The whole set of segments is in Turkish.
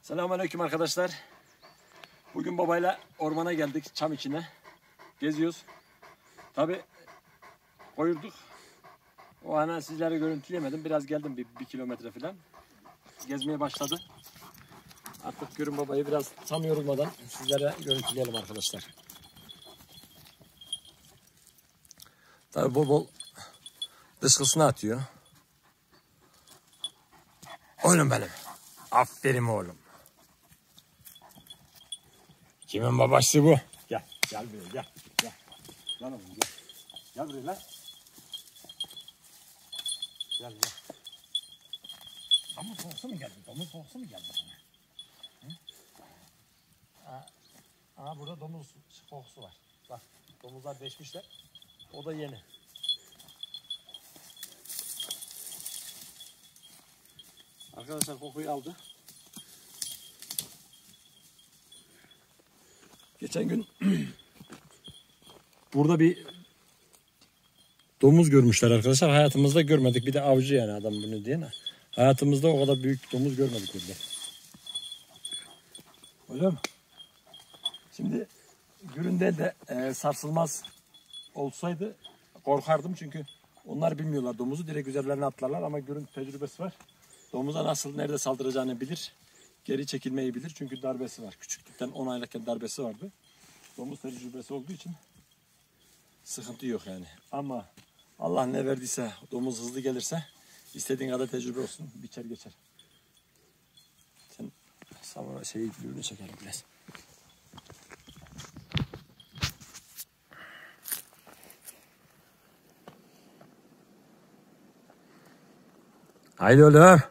Selamünaleyküm arkadaşlar. Bugün babayla ormana geldik, çam içine. Geziyoruz. Tabi koyurduk. O ana sizlere görüntüleyemedim. Biraz geldim bir kilometre falan. Gezmeye başladı. Artık görün babayı biraz tam yorulmadan sizlere görüntüleyelim arkadaşlar. Tabi bol bol dışkısını atıyor. Oğlum benim. Aferin oğlum. Kimin babası bu? Gel buraya gel. Lan oğlum gel. Gel buraya lan. Gel. Domuz kokusu mu geldi? Sana? Hı? Burada domuz kokusu var. Bak domuzlar değişmişler. O da yeni. Arkadaşlar kokuyu aldı. Geçen gün burada bir domuz görmüşler arkadaşlar. Hayatımızda görmedik. Bir de avcı yani adam bunu diyen. Hayatımızda o kadar büyük domuz görmedik burada. Oğlum. Şimdi Gürün'de de sarsılmaz olsaydı korkardım çünkü onlar bilmiyorlar domuzu. Direkt üzerlerine atlarlar ama Gürün tecrübesi var. Domuza nasıl nerede saldıracağını bilir. Geri çekilmeyi bilir çünkü darbesi var. Küçüklükten 10 aylıkken darbesi vardı. Domuz tecrübesi olduğu için sıkıntı yok yani. Ama Allah ne verdiyse domuz hızlı gelirse istediğin kadar tecrübe olsun biçer geçer. Sen sana ürünü çekelim biraz. Haydi oğlum.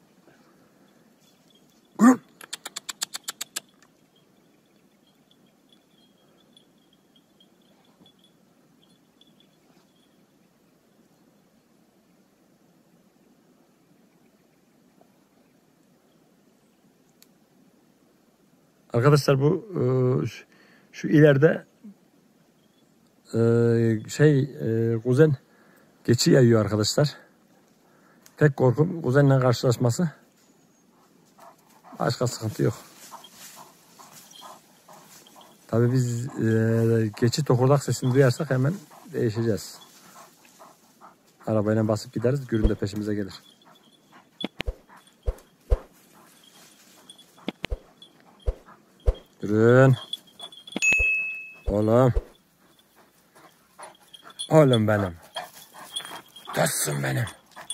Arkadaşlar bu şu ileride kuzen geçi yayıyor arkadaşlar. Tek korkum kuzenle karşılaşması. Başka sıkıntı yok. Tabii biz geçi tokurdak sesini duyarsak hemen değişeceğiz. Arabayla basıp gideriz. Gürün de peşimize gelir. Gürün. Oğlum. Oğlum benim. Dostum benim.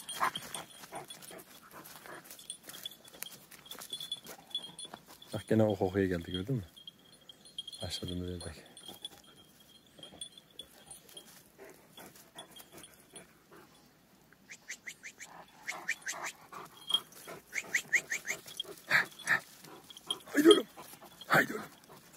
Bak gene o kokuya geldi gördün mü? Başladım böyle bak. Haydi oğlum. Haydi oğlum.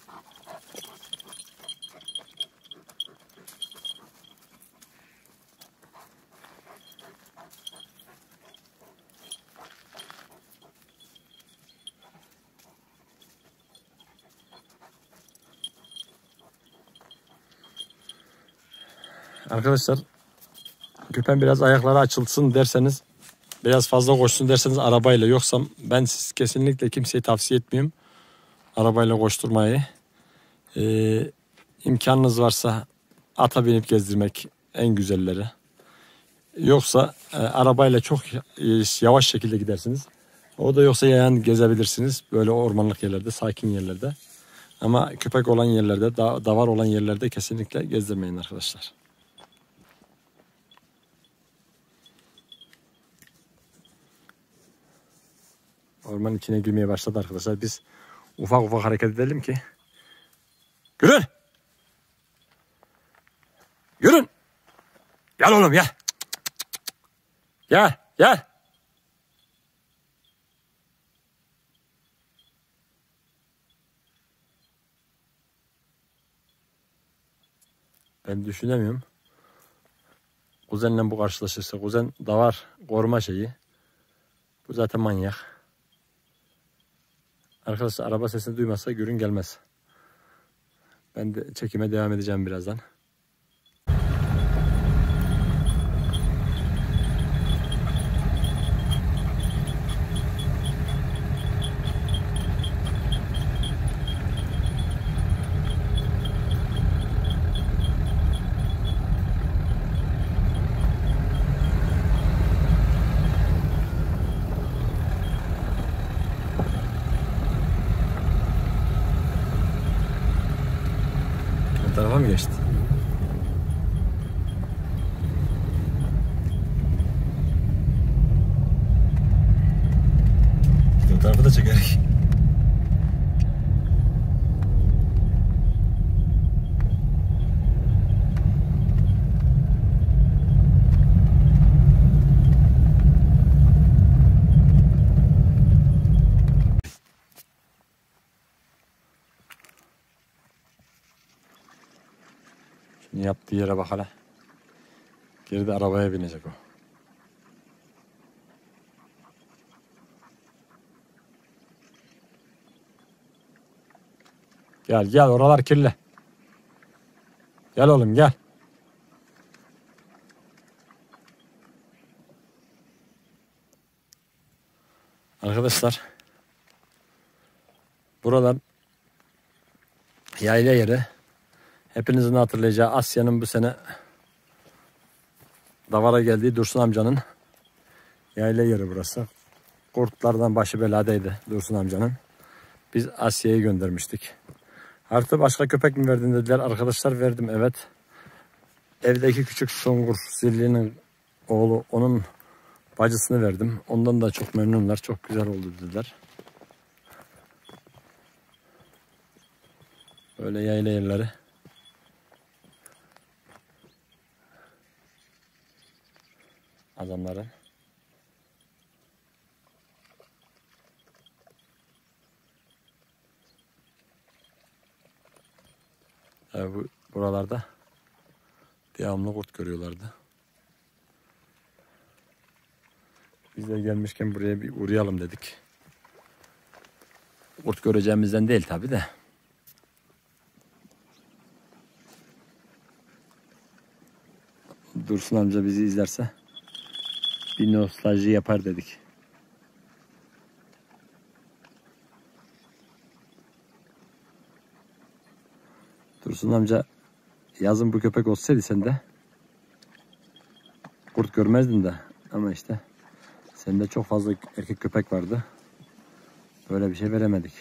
Arkadaşlar köpen biraz ayakları açılsın derseniz, biraz fazla koşsun derseniz arabayla, yoksa ben kesinlikle kimseye tavsiye etmiyorum arabayla koşturmayı. İmkanınız varsa ata binip gezdirmek en güzelleri. Yoksa arabayla çok yavaş şekilde gidersiniz. O da yoksa yayan gezebilirsiniz böyle ormanlık yerlerde, sakin yerlerde. Ama köpek olan yerlerde, davar olan yerlerde kesinlikle gezdirmeyin arkadaşlar. Ormanın içine girmeye başladı arkadaşlar. Biz ufak hareket edelim ki. Yürün! Yürün! Gel oğlum gel. Gel. Ben düşünemiyorum. Kuzenle bu karşılaşırsa. Kuzen davar koruma şeyi. Bu zaten manyak. Arkadaşlar araba sesini duymazsa Gürün gelmez. Ben de çekime devam edeceğim birazdan. mı geçti? İşte o tarafı da çekerek. Yaptığı yere bak hala. Geride arabaya binecek o. Gel gel, oralar kirli. Gel oğlum gel. Arkadaşlar, buralar yayla yeri. Hepinizin hatırlayacağı Asya'nın bu sene davara geldiği Dursun amcanın yayla yeri burası. Kurtlardan başı beladaydı Dursun amcanın. Biz Asya'ya göndermiştik. Artı başka köpek mi verdin dediler. Arkadaşlar verdim, evet. Evdeki küçük Songur Zilli'nin oğlu, onun bacısını verdim. Ondan da çok memnunlar. Çok güzel oldu dediler. Böyle yayla yerleri. Adamların. Buralarda devamlı kurt görüyorlardı. Biz de gelmişken buraya bir uğrayalım dedik. Kurt göreceğimizden değil tabi de. Dursun amca bizi izlerse bir nostalji yapar dedik. Dursun amca, yazın bu köpek olsaydı sen de kurt görmezdin de, ama işte sende çok fazla erkek köpek vardı. Böyle bir şey veremedik.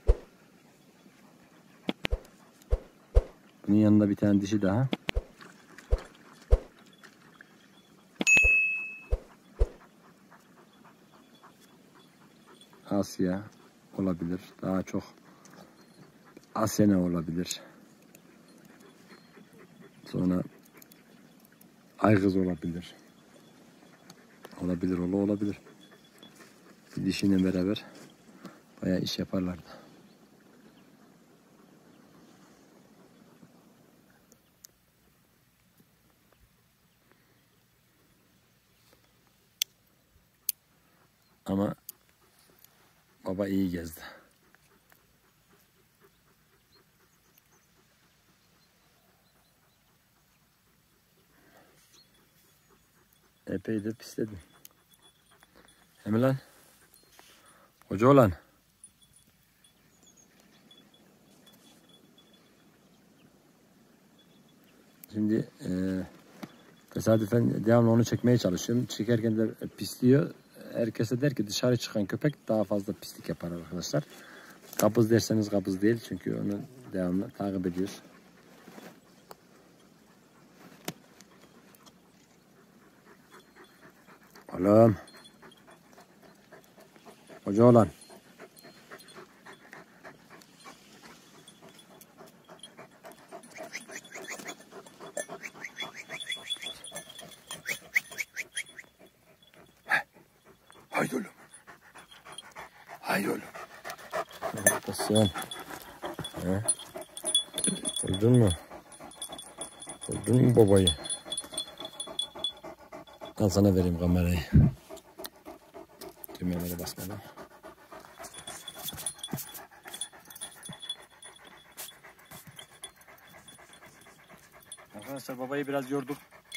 Bunun yanında bir tane dişi daha. Asya olabilir. Daha çok Asena olabilir. Sonra Aygız olabilir. Olabilir, olabilir. Bir dişiyle beraber bayağı iş yaparlardı. Ama baba iyi gezdi. Epey de pisledim. Hem lan. Hoca olan. Şimdi tesadüfen devamlı onu çekmeye çalışıyorum. Çekerken de pisliyor. Herkese der ki dışarı çıkan köpek daha fazla pislik yapar arkadaşlar. Kabız derseniz kabız değil. Çünkü onu devamlı takip ediyoruz. Oğlum. Hoca olan. Haydi oğlum. Haydi oğlum. Haklısın. Duydun mu? Duydun mu babayı? Ben sana vereyim kamerayı. Düğmelere basmadan. Arkadaşlar, babayı biraz yorduk.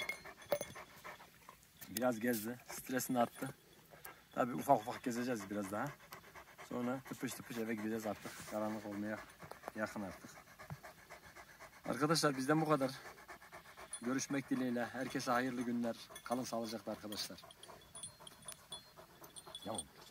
Biraz gezdi. Stresini attı. Tabii ufak ufak gezeceğiz biraz daha. Sonra tıpış tıpış eve gideceğiz artık. Karanlık olmaya yakın artık. Arkadaşlar, bizden bu kadar. Görüşmek dileğiyle. Herkese hayırlı günler. Kalın sağlıcakla arkadaşlar. Yavrum.